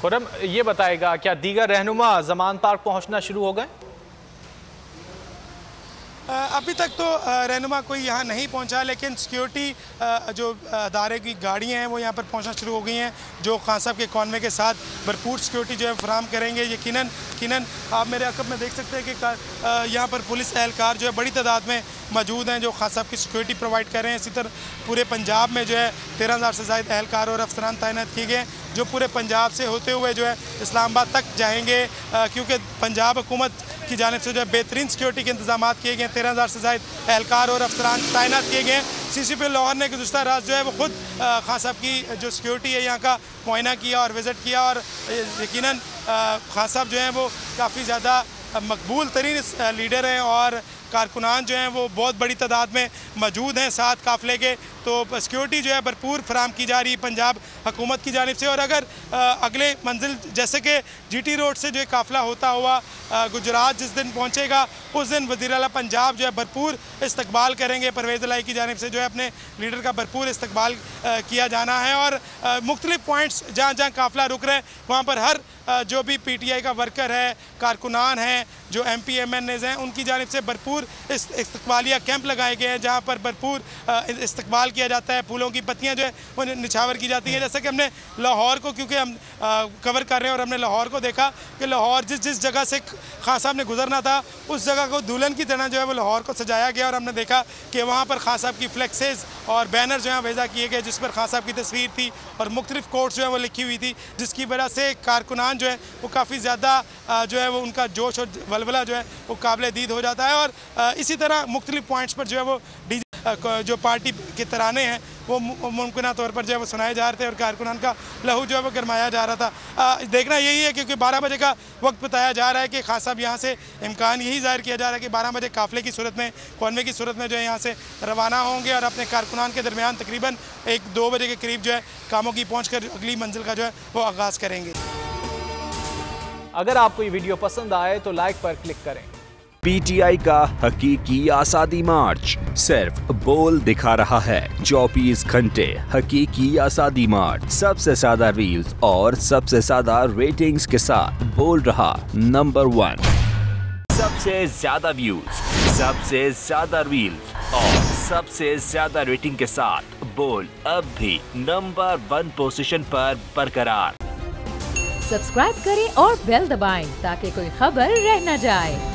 खुर्रम, ये बताएगा क्या दीगर रहनुमा ज़मान पार्क पहुंचना शुरू हो गए? अभी तक तो रहनुमा कोई यहाँ नहीं पहुँचा, लेकिन सिक्योरिटी जो अदारे की गाड़ियाँ हैं वो यहाँ पर पहुँचना शुरू हो गई हैं, जो खान साहब के कॉन्वे के साथ भरपूर सिक्योरिटी जो है फराहम करेंगे। यकीनन आप मेरे अकब में देख सकते हैं कि यहाँ पर पुलिस एहलकार जो है बड़ी तादाद में मौजूद हैं, जो खान साहब की सिक्योरिटी प्रोवाइड कर रहे हैं। इसी तरह पूरे पंजाब में जो है 13,000 से ज़ायद एहलकार और अफसरान तैनात किए गए, जो पूरे पंजाब से होते हुए जो है इस्लामाबाद तक जाएंगे, क्योंकि पंजाब हुकूमत की जानिब से जो है बेहतरीन सिक्योरिटी के इंतजाम किए गए। 13,000 से ज़ायद एहलकार और अफसरान तैनात किए गए। CCP लाहौर ने गुज़श्ता रात जो है वो ख़ुद खान साहब की जो सिक्योरिटी है यहाँ का मुआयना किया और विज़िट किया, और यकीनन खान साहब जो हैं वो काफ़ी ज़्यादा मकबूल तरीन लीडर हैं और कारकुनान जो हैं वो बहुत बड़ी तादाद में मौजूद हैं साथ काफ़िले के। तो सिक्योरिटी जो है भरपूर फराम की जा रही है पंजाब हुकूमत की जानिब से। और अगर अगले मंजिल जैसे कि GT रोड से जो है काफ़िला होता हुआ गुजरात जिस दिन पहुँचेगा, उस दिन वज़ीर आला पंजाब जो है भरपूर इस्तकबाल करेंगे। परवेज़ इलाही की जानिब से जो है अपने लीडर का भरपूर इस्तकबाल किया जाना है। और मुख्तलिफ पॉइंट्स जहाँ जहाँ काफ़िला रुक रहे हैं वहाँ पर हर जो भी PTI का वर्कर है, कारकुनान हैं, जो MP MNAs हैं, उनकी जानिब से भरपूर इस्तकबालिया कैंप लगाए गए हैं, जहाँ पर भरपूर इस्तकबाल किया जाता है। फूलों की पत्तियाँ जो है वो निछावर की जाती हैं। जैसे कि हमने लाहौर को, क्योंकि हम कवर कर रहे हैं, और हमने लाहौर को देखा कि लाहौर जिस जगह से खान साहब ने गुजरना था उस जगह को दुल्हन की तरह जो है वो लाहौर को सजाया गया। और हमने देखा कि वहाँ पर खान साहब की फ्लेक्सेस और बैनर जो है वेज़ा किए गए, जिस पर खान साहब की तस्वीर थी और मुख्तलिफ कोट्स जो है वो लिखी हुई थी, जिसकी वजह से कारकुनान जो है वो काफ़ी ज़्यादा जो है वो उनका जोश और वलवला जो है वो काबिल दीद हो जाता है। और इसी तरह मुख्तलिफ पॉइंट्स पर जो है वो जो पार्टी के तराने हैं वो मुमकिन तौर पर जो है वो सुनाए जा रहे थे और कारकुनान का लहू जो है वो गरमाया जा रहा था। देखना यही है, क्योंकि 12 बजे का वक्त बताया जा रहा है कि खान साहब यहाँ से इम्कान यही जाहिर किया जा रहा है कि 12 बजे काफ़िले की सूरत में, कॉन्वे की सूरत में जो है यहाँ से रवाना होंगे और अपने कारकुनान के दरमियान तकरीबन 1-2 बजे के करीब जो है कामों की पहुँच कर अगली मंजिल का जो है वो आगाज़ करेंगे। अगर आपको ये वीडियो पसंद आए तो लाइक पर क्लिक करें। PTI का हकीकी आज़ादी मार्च सिर्फ बोल दिखा रहा है। 24 घंटे हकीकी आज़ादी मार्च, सबसे ज्यादा रील्स और सबसे ज्यादा रेटिंग्स के साथ बोल रहा नंबर 1, सबसे ज्यादा व्यूज, सबसे ज्यादा रील्स और सबसे ज्यादा रेटिंग के साथ बोल अब भी नंबर 1 पोजीशन पर बरकरार। सब्सक्राइब करें और बेल दबाएं ताकि कोई खबर रह न जाए।